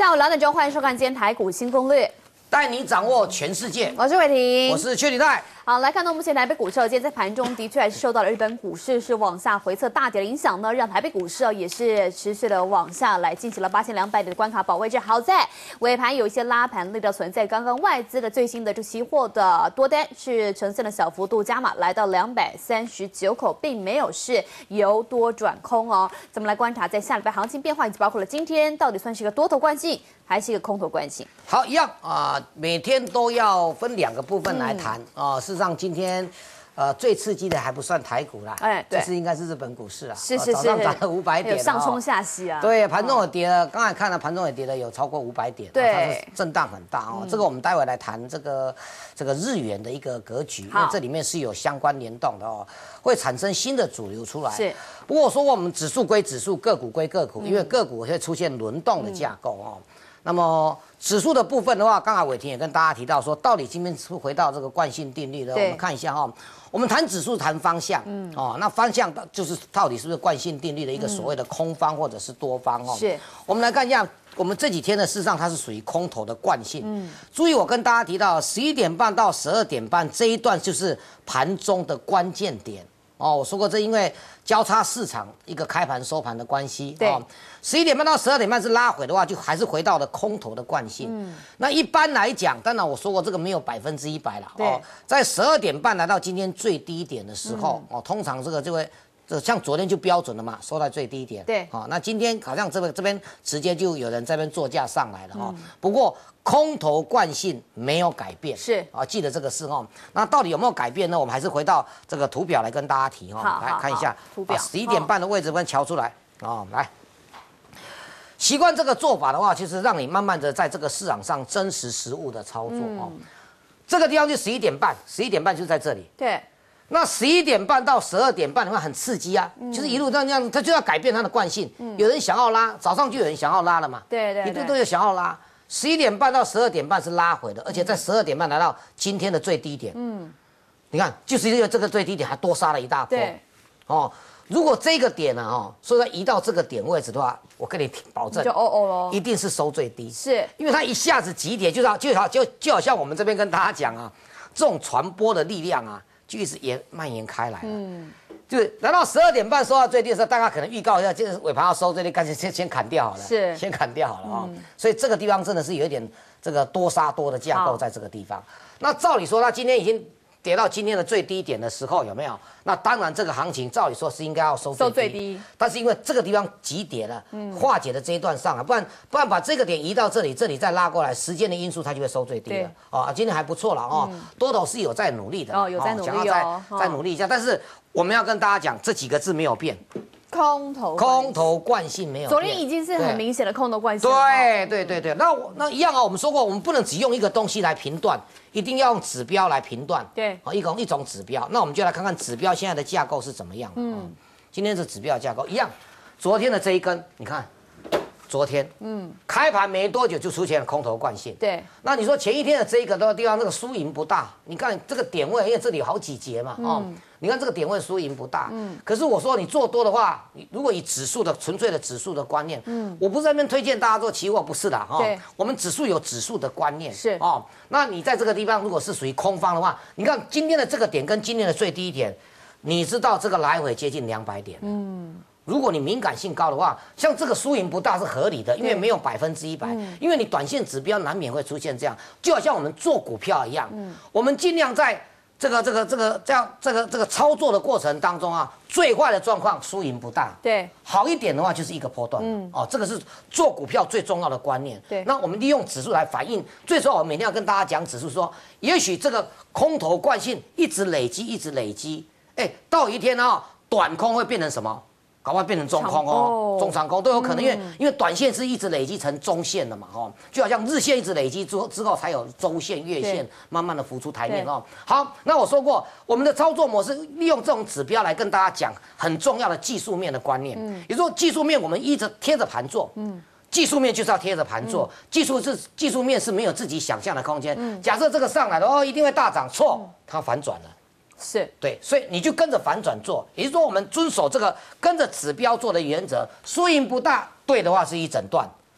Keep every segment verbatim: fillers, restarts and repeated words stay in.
下午两点钟，欢迎收看今天台股新攻略， 带你掌握全世界。 我是伟霆， 我是邱礼泰。 好，来看到目前台北股市今天在盘中的确还是受到了日本股市是往下回测大跌的影响呢，让台北股市也是持续的往下来进行了八千两百点的关卡保卫战。好在尾盘有一些拉盘力道存在，刚刚外资的最新的这期货的多单是呈现了小幅度加码，来到两百三十九口，并没有是由多转空哦。咱们来观察在下礼拜行情变化，以及包括了今天到底算是一个多头惯性还是一个空头惯性。 好，一样啊、呃，每天都要分两个部分来谈啊、嗯呃。事实上，今天呃最刺激的还不算台股啦，哎，对，这是应该是日本股市啦， 是是是， 早上涨了五百点， 有上冲下吸啊。 对，盘中也跌了，刚才看了盘中也跌了有超过五百点， 对， 它是震荡很大哦。嗯、这个我们待会来谈这个这个日元的一个格局，因为这里面是有相关联动的哦，会产生新的主流出来。 是， 不过我说过我们指数归指数，个股归个股，嗯、因为个股会出现轮动的架构哦。嗯那么指数的部分的话，刚才伟霆也跟大家提到说，到底今天是回到这个惯性定律的，我们看一下哈、哦。我们谈指数谈方向，嗯，哦，那方向就是到底是不是惯性定律的一个所谓的空方或者是多方哦。 是， 我们来看一下，我们这几天的事实上它是属于空头的惯性。嗯，注意我跟大家提到，十一点半到十二点半这一段就是盘中的关键点。哦，我说过这因为交叉市场一个开盘收盘的关系， 对， 哦，十一点半到十二点半是拉回的话，就还是回到了空头的惯性。嗯，那一般来讲，当然我说过这个没有百分之一百了。哦，在十二点半来到今天最低点的时候，嗯、哦，通常这个就会。这像昨天就标准了嘛，收在最低点。 对， 好、哦，那今天好像这边这边直接就有人这边做价上来了哈、哦。嗯、不过空头惯性没有改变， 是啊、 哦，记得这个事哦。那到底有没有改变呢？我们还是回到这个图表来跟大家提哈、哦，来看一下图表。 十一点半的位置，我们瞧出来哦，来。习惯这个做法的话，就是让你慢慢的在这个市场上真实实物的操作、嗯、哦。这个地方就十一点半，十一点半就在这里。 对。 那十一点半到十二点半，你看很刺激啊，嗯、就是一路这样这样，它就要改变它的惯性。嗯、有人想要拉，早上就有人想要拉了嘛， 对对对， 一度都有想要拉。十一点半到十二点半是拉回的，而且在十二点半来到今天的最低点。嗯，你看，就是因为这个最低点还多杀了一大波。 对， 哦，如果这个点呢、啊，哦，所以它移到这个点位置的话，我跟你保证， 就哦哦咯， 一定是收最低。 是， 因为它一下子急跌，就好就好就就好像我们这边跟大家讲啊，这种传播的力量啊。就一直也蔓延开来了，嗯，就是来到十二点半收到最低的时候，大家可能预告一下，就是尾盘要收最低，干脆先先砍掉好了， 是， 先砍掉好了啊、哦。嗯、所以这个地方真的是有一点这个多杀多的架构在这个地方。那照理说，它今天已经跌到今天的最低点的时候，有没有？那当然这个行情照理说是应该要收最低，收最低，但是因为这个地方急跌了，嗯，化解了这一段上来，不然不然把这个点移到这里，这里再拉过来，时间的因素它就会收最低了。哦，今天还不错了哦，嗯、多头是有在努力的， 哦，有在努力哦， 想要再再努力一下，但是我们要跟大家讲这几个字没有变。 空头空头惯性没有变， 昨天已经是很明显的空头惯性。 对对对对，那我那一样啊，我们说过，我们不能只用一个东西来评断，一定要用指标来评断。 对， 啊，一种一种指标，那我们就来看看指标现在的架构是怎么样。嗯，今天的指标架构一样，昨天的这一根，你看，昨天，嗯，开盘没多久就出现了空头惯性。 对， 那你说前一天的这一个的地方，那个输赢不大，你看这个点位，因为这里有好几节嘛，哦。嗯你看这个点位输赢不大，嗯，可是我说你做多的话，你如果以指数的纯粹的指数的观念，嗯，我不是在那边推荐大家做期货，不是的哈， 对， 我们指数有指数的观念， 是哦，那你在这个地方如果是属于空方的话，你看今天的这个点跟今天的最低点，你知道这个来回接近两百点，嗯，如果你敏感性高的话，像这个输赢不大是合理的，因为没有百分之一百，因为你短线指标难免会出现这样，就好像我们做股票一样，嗯，我们尽量在。这个这个这个这样这个这个操作的过程当中啊，最坏的状况输赢不大， 对， 好一点的话就是一个波段，嗯，哦，这个是做股票最重要的观念。 对， 那我们利用指数来反映，最主要我每天要跟大家讲指数说，也许这个空头惯性一直累积，一直累积，哎，到一天呢、哦，短空会变成什么？搞不好变成中空哦，中长空都有可能，因为、嗯、因为短线是一直累积成中线的嘛，哦，就好像日线一直累积之后之后才有周线、月线慢慢的浮出台面哦。好，那我说过，我们的操作模式利用这种指标来跟大家讲很重要的技术面的观念，嗯，也就是说技术面我们一直贴着盘做，嗯。技术面就是要贴着盘做，嗯、技术是技术面是没有自己想象的空间。嗯、假设这个上来了哦，一定会大涨，错，它反转了。 是对，所以你就跟着反转做，也就是说我们遵守这个跟着指标做的原则，输赢不大，对的话是一整段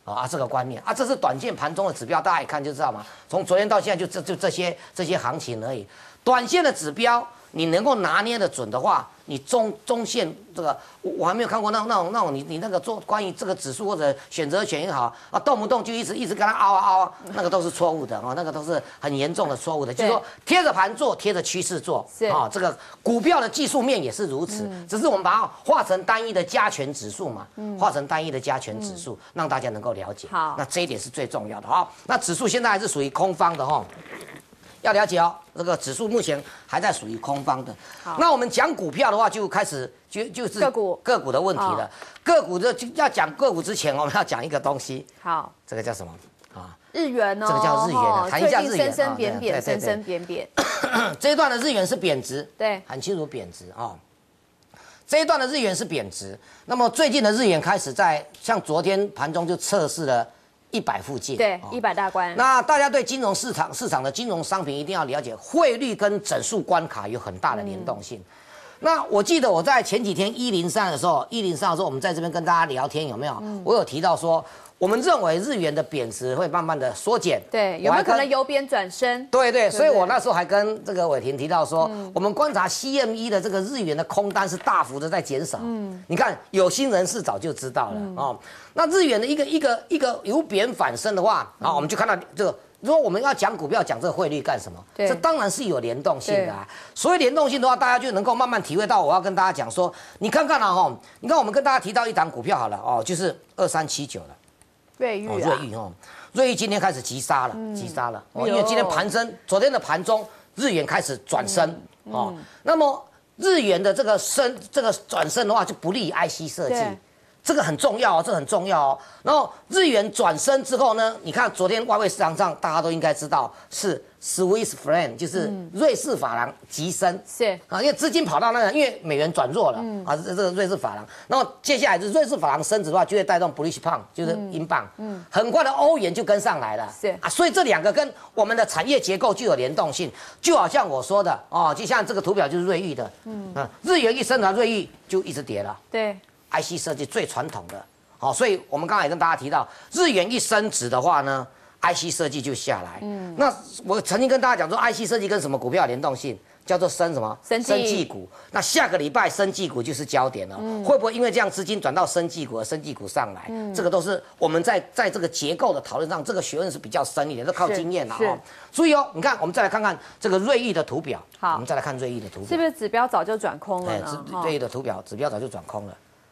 啊，这个观念啊，这是短线盘中的指标，大家一看就知道嘛。从昨天到现在就这就这些这些行情而已。短线的指标你能够拿捏的准的话，你中中线这个我我还没有看过那种那种那种你你那个做关于这个指数或者选择权也好啊，动不动就一直一直跟它凹啊凹啊，那个都是错误的哦，那个都是很严重的错误的。就是说贴着盘做，贴着趋势做啊，这个股票的技术面也是如此，嗯、只是我们把它画成单一的加权指数嘛，嗯、画成单一的加权指数，嗯、让大家能够了解。 好， 那这一点是最重要的。好，那指数现在还是属于空方的哈。要了解哦，这个指数目前还在属于空方的。那我们讲股票的话，就开始就就是个股个股的问题了。哦、个股的就要讲个股之前，我们要讲一个东西。 好， 这个叫什么啊？ 日元哦， 这个叫日元啊，谈一下日元。 升升贬贬，升升贬贬。 这一段的日元是贬值， 对， 很清楚贬值啊。哦这一段的日元是贬值，那么最近的日元开始在像昨天盘中就测试了一百附近， 对，一百大关。 那大家对金融市场市场的金融商品一定要了解，汇率跟整数关卡有很大的联动性。嗯、那我记得我在前几天一零三的时候，一零三的时候我们在这边跟大家聊天有没有？嗯、我有提到说。我们认为日元的贬值会慢慢的缩减， 对，有没有可能由贬转升？ 对对，所以我那时候还跟这个伟霆提到说，嗯、我们观察 C M E 的这个日元的空单是大幅的在减少。嗯，你看有心人士早就知道了、嗯、哦。那日元的一个一个一个由贬反升的话，啊、嗯，我们就看到这个。如果我们要讲股票，讲这个汇率干什么？这当然是有联动性的啊。所以联动性的话，大家就能够慢慢体会到。我要跟大家讲说，你看看啊，哈，你看我们跟大家提到一档股票好了哦，就是二三七九了。 瑞昱、啊， 瑞昱哦，瑞昱今天开始急杀了，嗯、急杀了哦，因为今天盘升，昨天的盘中日元开始转升、嗯、哦，嗯、那么日元的这个升，这个转升的话就不利于 I C 设计，这个很重要哦，这很重要哦。然后日元转升之后呢，你看昨天外汇市场上大家都应该知道是 Swiss franc， 就是瑞士法郎急升， 是啊，因为资金跑到那个，因为美元转弱了、嗯、啊，这个瑞士法郎，然后接下来是瑞士法郎升值的话，就会带动 British pound， 就是英镑，嗯，很快的欧元就跟上来了， 是啊，所以这两个跟我们的产业结构具有联动性，就好像我说的哦，就像这个图表就是瑞昱的，嗯啊，日元一升的瑞昱就一直跌了， 对 ，I C 设计最传统的，好、哦，所以我们刚才也跟大家提到，日元一升值的话呢。I C 设计就下来，嗯，那我曾经跟大家讲说 ，I C 设计跟什么股票有联动性，叫做生什么？ 生技股。那下个礼拜生技股就是焦点了，嗯、会不会因为这样资金转到生技股，而生技股上来？嗯、这个都是我们在在这个结构的讨论上，这个学问是比较深一点，都靠经验了哦。注意哦，你看，我们再来看看这个瑞昱的图表， 好， 我们再来看瑞昱的图表， 是不是指标早就转空了呢？ 瑞昱的图表，指标早就转空了。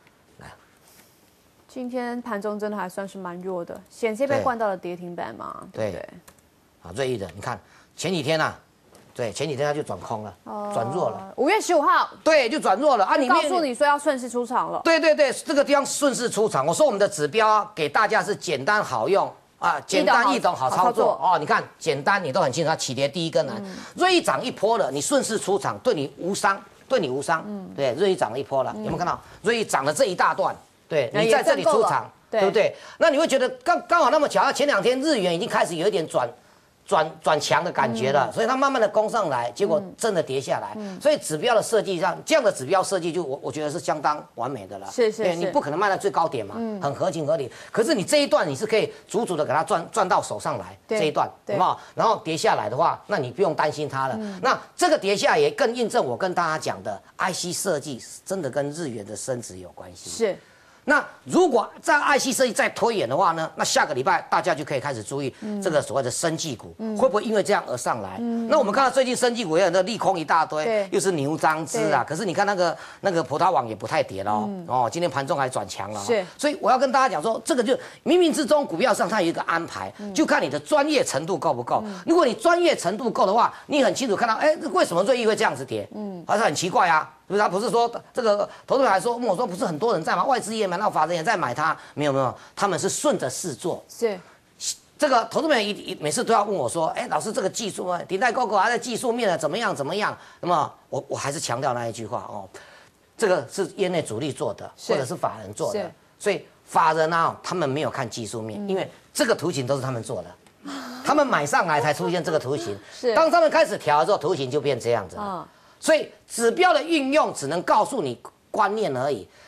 今天盘中真的还算是蛮弱的，险些被灌到了跌停板嘛。对对， 啊，瑞昱的，你看前几天啊，对，前几天它就转空了，转、哦、弱了。 五月十五号， 对，就转弱了啊。你告诉你说要顺势出场了。 对对对，这个地方顺势出场。我说我们的指标、啊、给大家是简单好用啊，简单易懂好操作哦。你看简单你都很清楚，它起跌第一根来，嗯、瑞昱涨一波了，你顺势出场，对你无伤，对你无伤。嗯，对，瑞昱涨了一波了，嗯、有没有看到瑞昱涨了这一大段？对你在这里出场，对不对？那你会觉得刚刚好那么巧，前两天日元已经开始有一点转转转强的感觉了，嗯、所以它慢慢的攻上来，结果真的跌下来。嗯、所以指标的设计上，这样的指标设计就我我觉得是相当完美的了。 是是是， 你不可能卖到最高点嘛，嗯、很合情合理。可是你这一段你是可以足足的给它赚赚到手上来，这一段好不好？然后跌下来的话，那你不用担心它了。嗯、那这个跌下来也更印证我跟大家讲的 I C 设计真的跟日元的升值有关系。 是。 那如果在 I C 设计再推演的话呢，那下个礼拜大家就可以开始注意这个所谓的生技股、嗯、会不会因为这样而上来？嗯、那我们看到最近生技股也有那利空一大堆，又是牛樟芝啊，可是你看那个那个葡萄网也不太跌了、哦嗯、哦，今天盘中还转强了、哦。是，所以我要跟大家讲说，这个就冥冥之中股票上它有一个安排，嗯、就看你的专业程度够不够。嗯、如果你专业程度够的话，你很清楚看到，哎，为什么瑞昱会这样子跌？嗯，还是很奇怪啊。是不是？他不是说这个投资人还说问我说，不是很多人在吗？外资也买，那法人也在买它，没有没有，他们是顺着势做。 是， 这个投资人一每次都要问我说，哎，老师这个技术啊，顶戴高高还在技术面啊，怎么样怎么样？那么我我还是强调那一句话哦，这个是业内主力做的，或者是法人做的，所以法人啊，他们没有看技术面，嗯、因为这个图形都是他们做的。他们买上来才出现这个图形，是当他们开始调的时候，图形就变这样子了。哦所以指标的运用只能告诉你观念而已，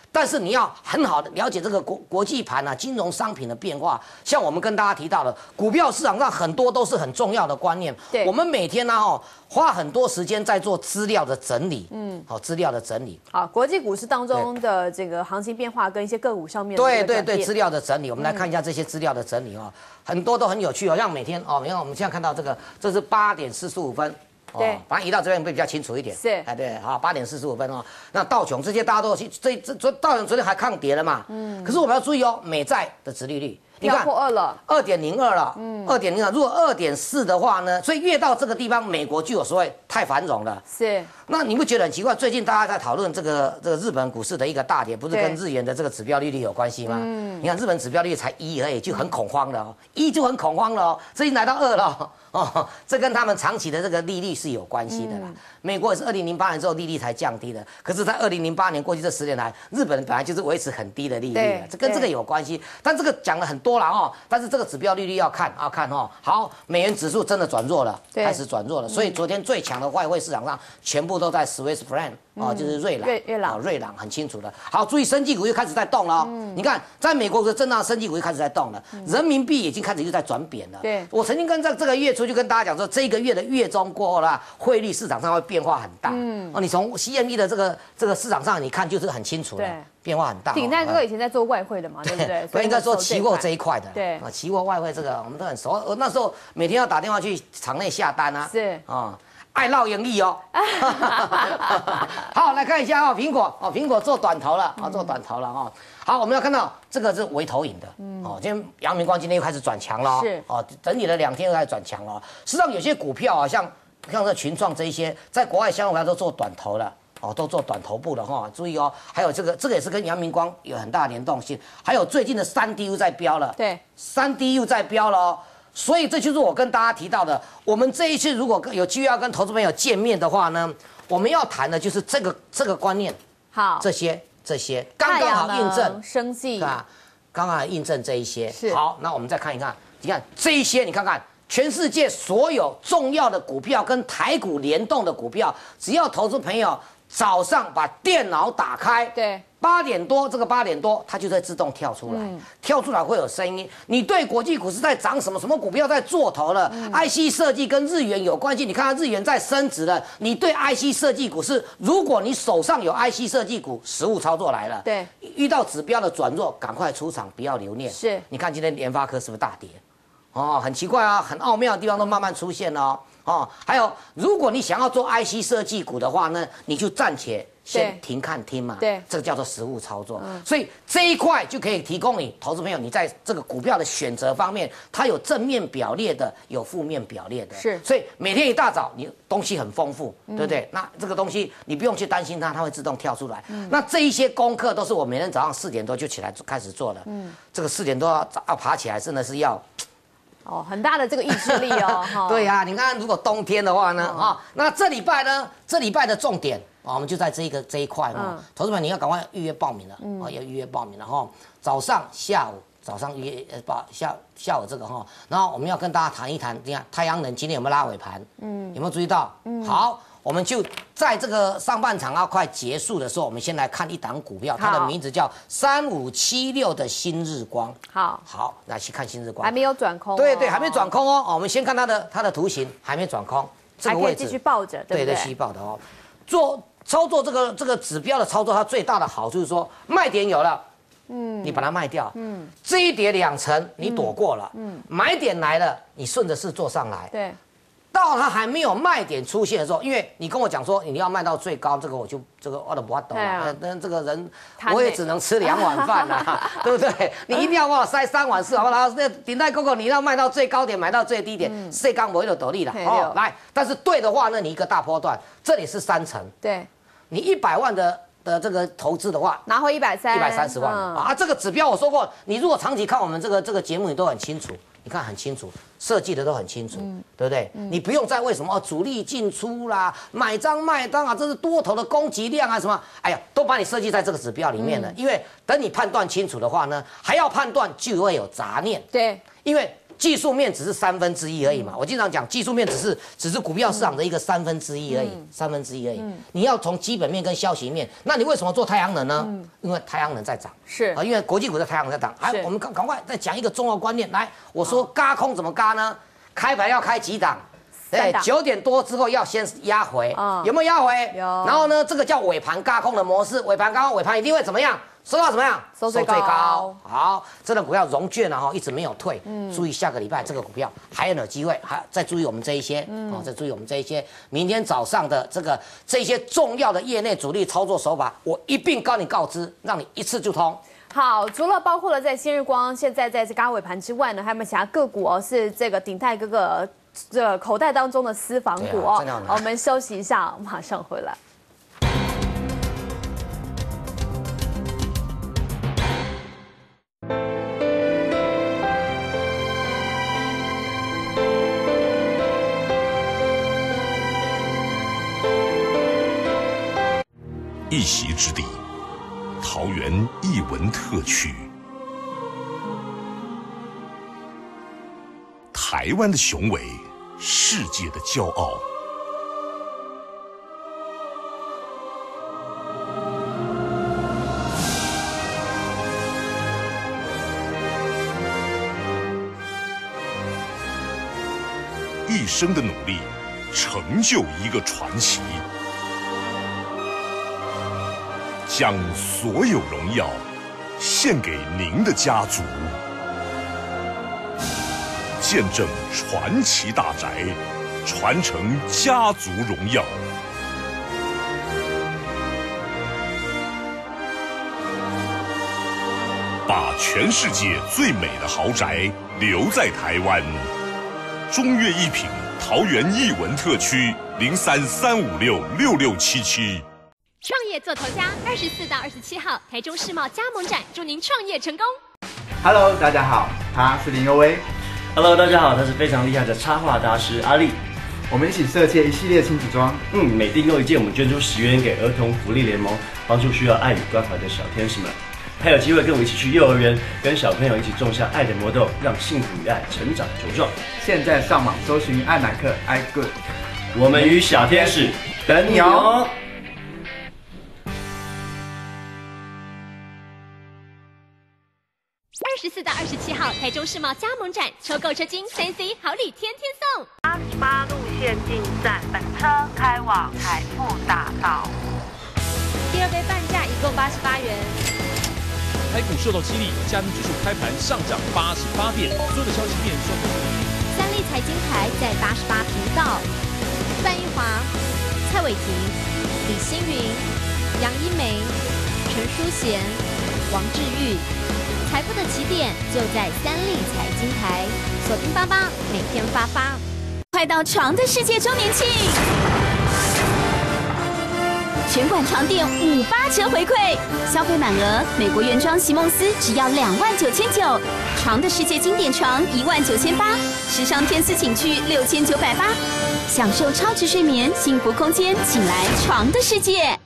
但是你要很好的了解这个国国际盘啊，金融商品的变化。像我们跟大家提到的，股票市场上很多都是很重要的观念。 对， 我们每天呢、啊，哦，花很多时间在做资料的整理。嗯，好、哦，资料的整理。 好，国际股市当中的这个行情变化跟一些个股上面的对对对，资料的整理，我们来看一下这些资料的整理哦，很多都很有趣哦，像每天哦，你看我们现在看到这个，这是八点四十五分。 对， 哦，把它移到这边会比较清楚一点。 是， 哎，对，好，八点四十五分哦。那道琼这些大家都有去，这这昨道琼昨天还抗跌了嘛？嗯。可是我们要注意哦，美债的殖利率， 你看破二了， 二点零二了，嗯，二点零二。如果二点四的话呢，所以越到这个地方，美国就有所谓太繁荣了。 是。 那你不觉得很奇怪？最近大家在讨论这个这个日本股市的一个大跌，不是跟日元的这个指标利率有关系吗？嗯。你看日本指标利率才一而已，就很恐慌了哦，一就很恐慌了哦，最近来到二了哦。哦，这跟他们长期的这个利率是有关系的啦。嗯、美国也是二零零八年之后利率才降低的，可是，在二零零八年过去这十年来，日本本来就是维持很低的利率，这跟这个有关系。但这个讲了很多了哦，但是这个指标利率要看要看哦。好，美元指数真的转弱了，开始转弱了，所以昨天最强的外汇市场上全部都在 Swiss franc。哦，就是瑞郎， 瑞郎， 哦，瑞郎很清楚的。好，注意，生技股又开始在动了、哦。嗯，你看，在美国的震荡，生技股又开始在动了，嗯、人民币已经开始又在转贬了。 对， 我曾经跟这这个月初就跟大家讲说，这个月的月中过后啦，汇率市场上会变化很大。嗯，哦，你从 C M E 的这个这个市场上，你看就是很清楚了，变化很大。 鼎泰哥以前在做外汇的嘛，对不对？ 所以应该说期货这一块的。 对， 啊，期货外汇这个我们都很熟。我那时候每天要打电话去场内下单啊。 是啊。爱闹盈利哦，好，来看一下哦，苹果哦，苹果做短头了啊、哦，做短头了哦。好，我们要看到这个是微投影的，嗯，哦，今天阳明光今天又开始转强了、哦， 是哦，整理了两天又开始转强了、哦。实际上有些股票啊，像像这群创这一些，在国外相关都做短头了。哦，都做短头部的哈、哦，注意哦。还有这个，这个也是跟阳明光有很大的联动性。还有最近的三 D 又在飙了， 对， 三 D 又在飙了哦。所以这就是我跟大家提到的，我们这一次如果有机会要跟投资朋友见面的话呢，我们要谈的就是这个这个观念。 好， 这些这些刚刚好印证生技啊，刚刚好印证这一些。 是好，那我们再看一看，你看这一些，你看看全世界所有重要的股票跟台股联动的股票，只要投资朋友早上把电脑打开， 对。 八点多，这个八点多，它就在自动跳出来，嗯、跳出来会有声音。你对国际股市在涨什么？什么股票在做头了、嗯、？I C 设计跟日元有关系，你看看日元在升值了。你对 I C 设计股是，如果你手上有 I C 设计股，实物操作来了， 对， 遇到指标的转弱，赶快出场，不要留念。 是， 你看今天联发科是不是大跌？哦，很奇怪啊，很奥妙的地方都慢慢出现了哦。哦，还有，如果你想要做 I C 设计股的话呢，你就暂且先停看听嘛， 对， 这个叫做实物操作。嗯、所以这一块就可以提供你投资朋友，你在这个股票的选择方面，它有正面表列的，有负面表列的。 是， 所以每天一大早你东西很丰富，嗯、对不对？那这个东西你不用去担心它，它会自动跳出来。嗯、那这一些功课都是我每天早上四点多就起来开始做的。嗯，这个四点多要要爬起来，真的是要。 哦，很大的这个意志力哦， 对呀、啊，你看，如果冬天的话呢，啊、哦，那这礼拜呢，这礼拜的重点，哦、我们就在这一个这一块哈、哦，嗯、投资们你要赶快预约报名了，啊、嗯哦，要预约报名了哈、哦，早上、下午，早上约呃报下下午这个哈、哦，然后我们要跟大家谈一谈，你看太阳能今天有没有拉尾盘？嗯，有没有注意到？嗯，好。我们就在这个上半场要快结束的时候，我们先来看一档股票，它的名字叫三五七六的新日光。 好， 好，来去看新日光， 还没有转空、哦。 对对，还没转空哦。哦，我们先看它的它的图形，还没转空，这个位置还可以继续抱着，对不对？ 对对，继续抱的哦。做操作这个这个指标的操作，它最大的好处是说卖点有了。嗯，你把它卖掉，嗯，这一跌两成，你躲过了，嗯，买点来了，你顺着势做上来， 对。 到它还没有卖点出现的时候，因为你跟我讲说你要卖到最高，这个我就这个我都不懂了。但这个人我也只能吃两碗饭啦，对不对？你一定要帮我塞三碗四碗，然后那顶戴哥哥你要卖到最高点，买到最低点，谁刚没有得力了哦。来，但是对的话呢，你一个大波段，这里是三成， 对， 你一百万的。的这个投资的话， 拿回一百三， 一百三十万、嗯、啊！这个指标我说过，你如果长期看我们这个这个节目，你都很清楚，你看很清楚，设计的都很清楚，嗯、对不对？嗯、你不用再为什么、哦、主力进出啦、买张卖单啊，这是多头的供给量啊什么？哎呀，都把你设计在这个指标里面了。嗯、因为等你判断清楚的话呢，还要判断就会有杂念。 对， 因为技术面只是三分之一而已嘛。我经常讲，技术面只是只是股票市场的一个三分之一而已，三分之一而已。你要从基本面跟消息面，那你为什么做太阳能呢？因为太阳能在涨， 是啊，因为国际股在太阳能在涨。哎，我们赶赶快再讲一个重要观念，来，我说嘎空怎么嘎呢？开盘要开几档？对，九点多之后要先压回，嗯、有没有压回？ 有。 然后呢，这个叫尾盘轧空的模式，尾盘轧空，尾盘一定会怎么样？收到怎么样？ 收最高。收最高好，这档股票融券啊，哈，一直没有退。嗯。注意下个礼拜这个股票还有机会，还再注意我们这一些，嗯、哦，再注意我们这一些，明天早上的这个这些重要的业内主力操作手法，我一并告你告知，让你一次就通。 好，除了包括了在新日光，现在在这嘎尾盘之外呢，还有没有其他个股哦？是这个鼎泰哥哥这口袋当中的私房股哦。啊、我们休息一下，马上回来。 一席之地，桃园艺文特区，台湾的雄伟，世界的骄傲。一生的努力，成就一个传奇。将所有荣耀献给您的家族，见证传奇大宅，传承家族荣耀。把全世界最美的豪宅留在台湾。中越一品桃园艺文特区零三三五六六六七七。 创业做头家，二十四到二十七号台中世贸加盟展，祝您创业成功。 Hello， 大家好，他是林佑威。 Hello， 大家好，他是非常厉害的插画大师阿力。 我们一起设计一系列亲子装， 嗯，每订购一件，我们捐出十元给儿童福利联盟，帮助需要爱与关怀的小天使们。还有机会跟我一起去幼儿园，跟小朋友一起种下爱的魔豆，让幸福与爱成长茁壮。 现在上网搜寻爱乃克 i good， 我们与小天使等你哦。 二十四到二十七号台中世贸加盟展，抽购车金三 C 好礼天天送。 八十八路线进站，本车开往财富大道。 第二杯半价一共八十八元。 台股受到激励，加权指数开盘上涨八十八点，所有的消息面双重。 三立财经台在八十八频道，范玉华、蔡伟霆、李星云、杨一梅、陈淑贤、王志玉。财富的起点就在三立财经台，锁定八八，每天发发。快到床的世界周年庆，全馆床垫五八折回馈，消费满额，美国原装席梦思只要两万九千九，床的世界经典床一万九千八，时尚天丝寝具六千九百八，享受超值睡眠，幸福空间，请来床的世界。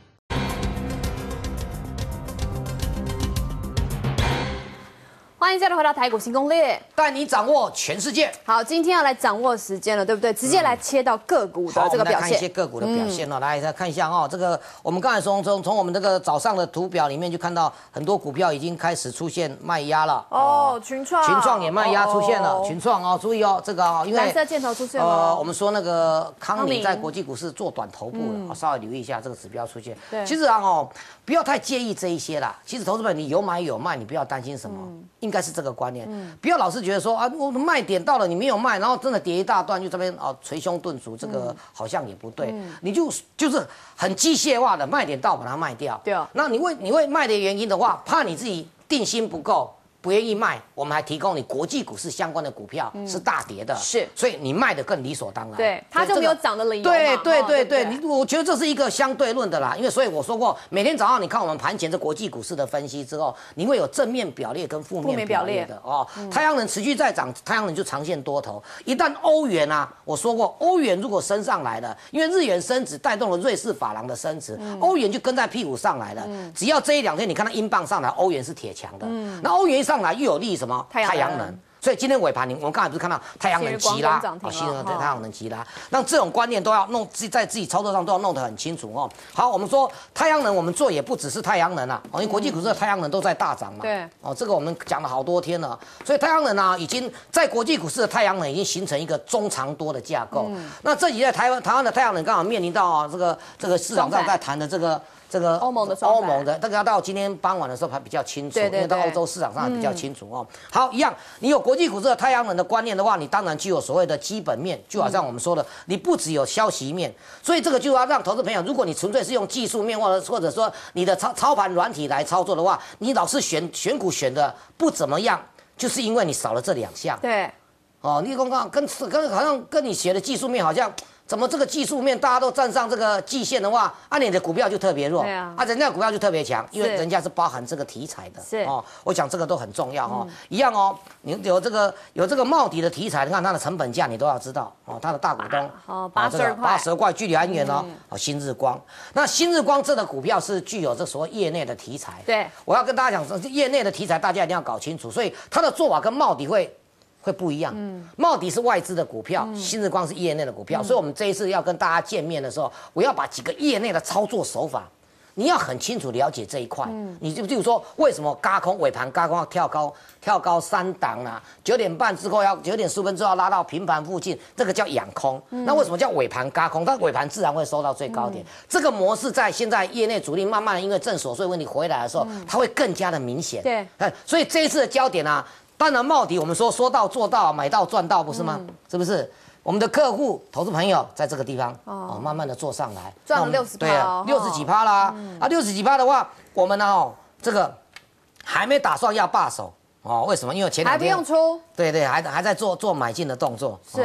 欢迎再度回到台股新攻略， 带你掌握全世界。 好，今天要来掌握时间了，对不对？直接来切到个股的这个表现。 好，我们来看一些个股的表现哦。嗯、来再看一下哦，这个我们刚才从从从我们这个早上的图表里面就看到很多股票已经开始出现卖压了。 哦，群创， 群创也卖压出现了。哦、群创哦，注意哦，这个哦，因为蓝色箭头出现了。 呃，我们说那个康宁在国际股市做短头部了，嗯、稍微留意一下这个指标出现。对，其实啊哦，不要太介意这一些啦。其实投资本你有买有卖，你不要担心什么，嗯、应该是这个观念。嗯、不要老是觉得说啊，我的卖点到了，你没有卖，然后真的跌一大段，就这边哦捶胸顿足，这个好像也不对。嗯、你就就是很机械化的卖点到把它卖掉。 对啊。 那你会你会卖的原因的话，怕你自己定心不够。不愿意卖，我们还提供你国际股市相关的股票、嗯、是大跌的， 是， 所以你卖的更理所当然。 对，它就没有涨的理由嘛。 对对对对， 对你我觉得这是一个相对论的啦，因为所以我说过，每天早上你看我们盘前这国际股市的分析之后，你会有正面表列跟负面表列的哦。嗯、太阳能持续在涨，太阳能就长线多头。一旦欧元啊，我说过，欧元如果升上来了，因为日元升值带动了瑞士法郎的升值，嗯、欧元就跟在屁股上来了。嗯、只要这一两天你看到英镑上来，欧元是铁强的。嗯、那欧元一上来又有利什么？太阳能， 所以今天尾盘，你我们刚才不是看到太阳能急拉，哦，新能对太阳能急拉，那这种观念都要弄自在自己操作上都要弄得很清楚哦。好，我们说太阳能，我们做也不只是太阳能啊，哦，因为国际股市的太阳能都在大涨嘛， 对， 哦，这个我们讲了好多天了，所以太阳能啊，已经在国际股市的太阳能已经形成一个中长多的架构。嗯、那这几天台湾台湾的太阳能刚好面临到啊这个这个市场上在谈的这个。这个欧盟的欧盟的，这个要到今天傍晚的时候还比较清楚， 对对对， 因为到欧洲市场上还比较清楚哦。嗯、好，一样，你有国际股市的太阳能的观念的话，你当然具有所谓的基本面，就好像我们说的，你不只有消息面，所以这个就要让投资朋友，如果你纯粹是用技术面或者或者说你的操操盘软体来操作的话，你老是选选股选的不怎么样，就是因为你少了这两项。 对， 哦，你刚刚跟跟好像跟你学的技术面好像。怎么这个技术面大家都站上这个季线的话，啊，你的股票就特别弱， 啊， 啊，人家的股票就特别强，因为人家是包含这个题材的， 是哦，我想这个都很重要哦，嗯、一样哦，你有这个有这个茂迪的题材，你看它的成本价你都要知道哦，它的大股东哦八十二块， 八十二块，距离很远哦，嗯、哦，新日光，那新日光这个股票是具有这所谓业内的题材， 对， 我要跟大家讲，这业内的题材大家一定要搞清楚，所以它的做法跟茂迪会。会不一样，嗯，茂迪是外资的股票，嗯、新日光是业内的股票，嗯、所以我们这一次要跟大家见面的时候，我要把几个业内的操作手法，你要很清楚了解这一块，嗯，你就比如说为什么轧空尾盘轧空要跳高，跳高三档啊，九点半之后要九点十分之后要拉到平盘附近，这个叫仰空，嗯、那为什么叫尾盘轧空？它尾盘自然会收到最高点，嗯、这个模式在现在业内主力慢慢的因为正所税问题回来的时候，嗯、它会更加的明显， 对， 所以这一次的焦点啊。当然，茂迪我们说说到做到，买到赚到，不是吗？嗯、是不是？我们的客户、投资朋友在这个地方哦，哦慢慢的做上来， 赚了六十趴， 对啊，六十几趴啦。嗯、啊，六十几趴的话，我们呢哦，这个还没打算要罢手哦。为什么？因为前两天还不用出， 对对，还还在做做买进的动作。 是，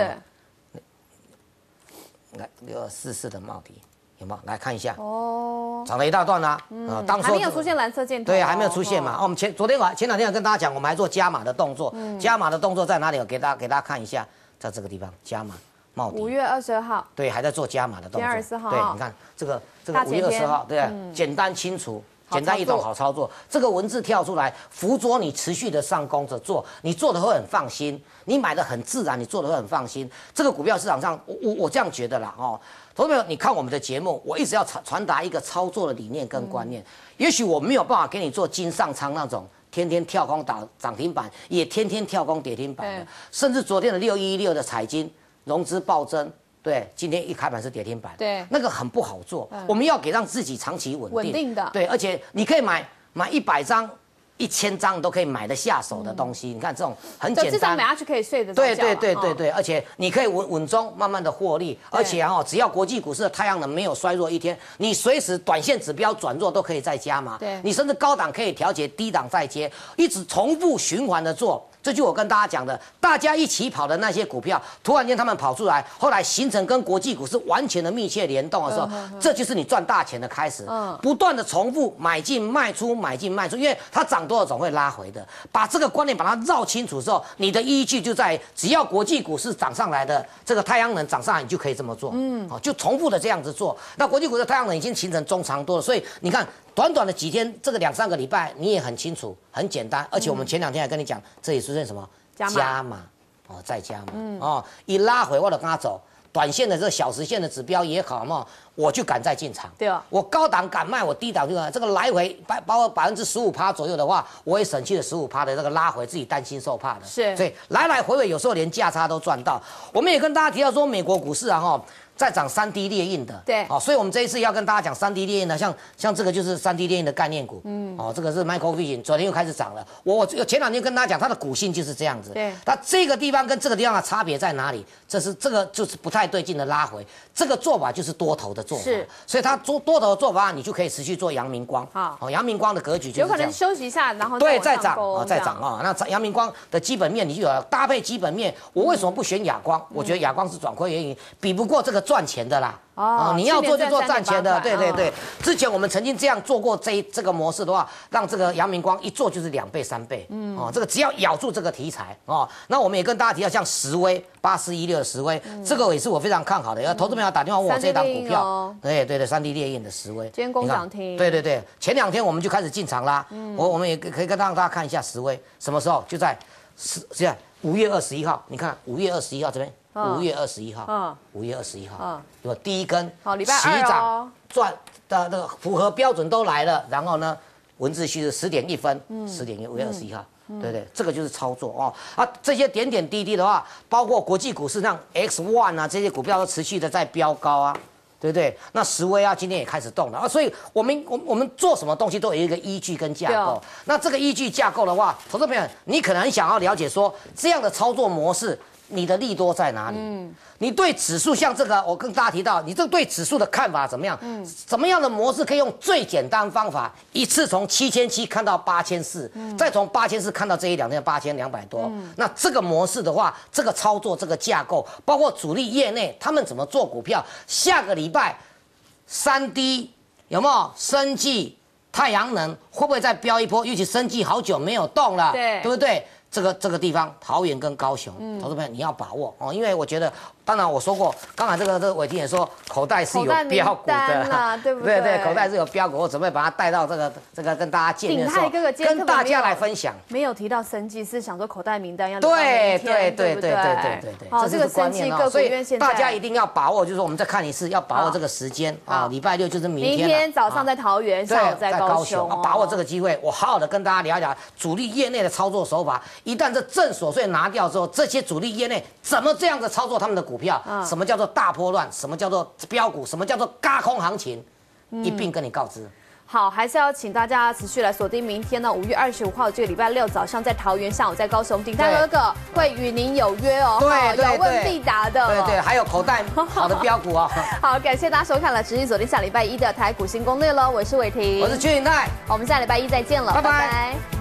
来六四四的茂迪。有没有来看一下？哦，涨了一大段啦、啊。嗯，呃、当还没有出现蓝色箭头。 对，还没有出现嘛。哦，我们前昨天晚前两天有跟大家讲，我们还做加码的动作。嗯，加码的动作在哪里？我给大家给大家看一下，在这个地方加码茂迪。 五月二十二号。 对，还在做加码的动作。 二十四号。 对，你看这个这个五月二十号，对，嗯、简单清楚。简单易懂，好操作。这个文字跳出来，辅佐你持续的上攻着做，你做的会很放心，你买的很自然，你做的会很放心。这个股票市场上，我我我这样觉得啦，哦，投资朋友，你看我们的节目，我一直要传传达一个操作的理念跟观念。嗯、也许我没有办法给你做金上仓那种天天跳空打涨停板，也天天跳空跌停板的，甚至昨天的六一六的彩金融资暴增。对，今天一开盘是跌停板， 对， 那个很不好做。嗯、我们要给让自己长期稳定， 稳定的， 对，而且你可以买买一百张、一千张都可以买得下手的东西。嗯、你看这种很简单， 至少买下去可以睡得着对对对对对，哦、而且你可以稳稳中慢慢的获利，而且哈、哦，只要国际股市的太阳能没有衰弱一天，你随时短线指标转弱都可以再加码。 对， 你甚至高档可以调节，低档再接，一直重复循环的做。这就我跟大家讲的，大家一起跑的那些股票，突然间他们跑出来，后来形成跟国际股市完全的密切联动的时候，嗯、这就是你赚大钱的开始。嗯、不断的重复买进卖出，买进卖出，因为它涨多了总会拉回的。把这个观念把它绕清楚之后，你的依据就在只要国际股市涨上来的这个太阳能涨上来，你就可以这么做。嗯，哦，就重复的这样子做。那国际股市的太阳能已经形成中长多了，所以你看。短短的几天，这个两三个礼拜，你也很清楚，很简单。而且我们前两天还跟你讲，这里出现什么加码哦，再加码、嗯、哦，一拉回我就跟他走。短线的这个小时线的指标也好嘛，我就敢再进场。 对啊， 我高档敢卖，我低档就敢。这个来回百包括百分之十五趴左右的话，我也省去了十五趴的这个拉回，自己担心受怕的。 是， 所以来来回回有时候连价差都赚到。我们也跟大家提到说，美国股市啊哈。在涨三 D 列印的， 对， 哦，所以我们这一次要跟大家讲三 D 列印的，像像这个就是三 D 列印的概念股，嗯，哦，这个是 MicroVision， 昨天又开始涨了。我我前两天跟大家讲，它的股性就是这样子， 对， 它这个地方跟这个地方的差别在哪里？这是这个就是不太对劲的拉回，这个做法就是多头的做法， 是， 所以它做多头的做法，你就可以持续做阳明光，好，哦，阳明光的格局就是有可能休息一下，然后对再涨啊，再涨啊，那阳明光的基本面你就有搭配基本面，我为什么不选亚光？我觉得亚光是转亏为盈，比不过这个赚钱的啦。哦，你要做就做赚钱的，对对对。之前我们曾经这样做过这这个模式的话，让这个阳明光一做就是两倍三倍，嗯，哦，这个只要咬住这个题材哦，那我们也跟大家提到像石威八四一六的石威，嗯、这个也是我非常看好的。要投资朋友打电话问我这档股票，哦、对对对，三 D 列印的石威， 今天攻涨停， 对对对，前两天我们就开始进场啦，嗯、我我们也可以跟让大家看一下石威什么时候就在十现在五月二十一号，你看五月二十一号这边，五、嗯、月二十一号， 嗯， 五月二十一号， 嗯， 有第一根， 好，礼拜二哦， 赚的那个符合标准都来了，然后呢，文字虚是十点一分，嗯，十点一，五月二十一号。嗯、对不对？这个就是操作哦啊！这些点点滴滴的话，包括国际股市像 X 一 啊这些股票都持续的在飙高啊，对不对？那实威啊今天也开始动了啊，所以我们我我们做什么东西都有一个依据跟架构。那这个依据架构的话，投资朋友你可能很想要了解说这样的操作模式，你的利多在哪里？嗯，你对指数像这个，我跟大家提到，你这对指数的看法怎么样？嗯，怎么样的模式可以用最简单方法，一次从七千七看到八千四，再从八千四看到这一两天八千两百多。嗯，那这个模式的话，这个操作这个架构，包括主力业内他们怎么做股票，下个礼拜三 D 有没有生技、太阳能会不会再飙一波？尤其生技好久没有动了， 对， 对不对？这个这个地方，桃园跟高雄，嗯、投资朋友你要把握哦，因为我觉得，当然我说过，刚才这个这个伟霆也说，口袋是有标股的， 对不对？ 对对，口袋是有标股，我准备把它带到这个这个跟大家见面的时候，跟大家来分享。 没有提到生技，是想说口袋名单要对对对对对对对对， 好，这个生技个股因为现在大家一定要把握，就是我们再看一次，要把握这个时间啊，礼拜六就是明天， 明天早上在桃园，下午在高雄， 把握这个机会，我好好的跟大家聊一聊主力业内的操作手法，一旦这正所税拿掉之后，这些主力业内怎么这样的操作他们的股票？嗯、什么叫做大波乱？什么叫做标股？什么叫做轧空行情？嗯、一并跟你告知。 好，还是要请大家持续来锁定明天呢，五月二十五号这个礼拜六早上在桃园，下午在高雄，鼎泰哥哥会与您有约哦， 对对对， 有问必答的， 对对，还有口袋好的标股哦。 好，感谢大家收看了，持续锁定下礼拜一的台股新攻略喽，我是伟霆， 我是邱鼎泰， 我们下礼拜一再见了，拜拜。拜拜。